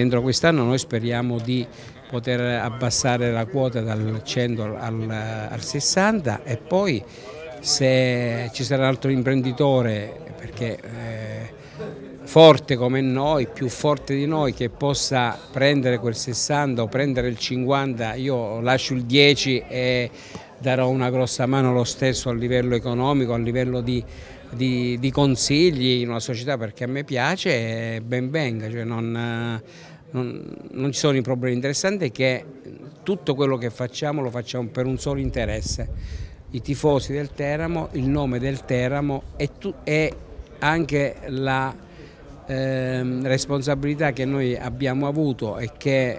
Entro quest'anno noi speriamo di poter abbassare la quota dal 100 al 60 e poi se ci sarà un altro imprenditore, perché forte come noi, più forte di noi, che possa prendere quel 60 o prendere il 50, io lascio il 10 e darò una grossa mano lo stesso a livello economico, a livello di consigli in una società, perché a me piace e ben venga, cioè non ci sono i problemi. Interessante è che tutto quello che facciamo lo facciamo per un solo interesse. I tifosi del Teramo, il nome del Teramo e anche la responsabilità che noi abbiamo avuto e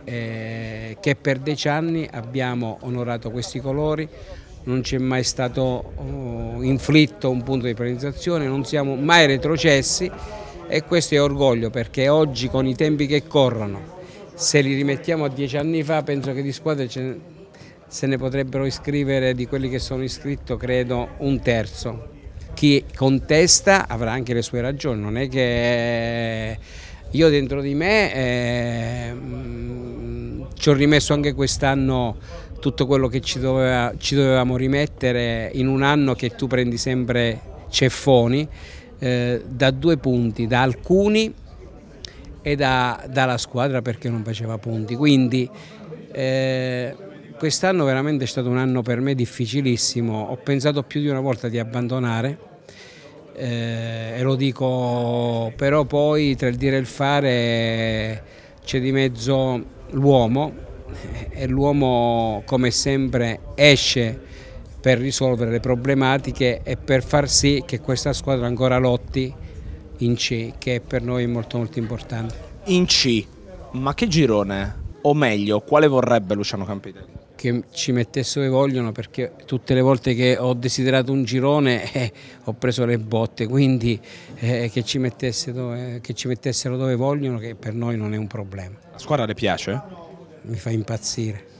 che per 10 anni abbiamo onorato questi colori. Non c'è mai stato inflitto un punto di penalizzazione, non siamo mai retrocessi e questo è orgoglio, perché oggi con i tempi che corrono, se li rimettiamo a 10 anni fa, penso che di squadre se ne potrebbero iscrivere, di quelli che sono iscritti, credo un terzo. Chi contesta avrà anche le sue ragioni, non è che io dentro di me ci ho rimesso anche quest'anno tutto quello che ci dovevamo rimettere in un anno che tu prendi sempre ceffoni da due punti, da alcuni e dalla squadra perché non faceva punti. Quindi quest'anno veramente è stato un anno per me difficilissimo, ho pensato più di una volta di abbandonare e lo dico, però poi tra il dire e il fare c'è di mezzo l'uomo e l'uomo come sempre esce per risolvere le problematiche e per far sì che questa squadra ancora lotti in C, che per noi è molto importante. In C, ma che girone? O meglio, quale vorrebbe Luciano Campitelli? Che ci mettesse dove vogliono, perché tutte le volte che ho desiderato un girone ho preso le botte, quindi che ci mettessero dove vogliono, che per noi non è un problema. La squadra le piace? Mi fa impazzire.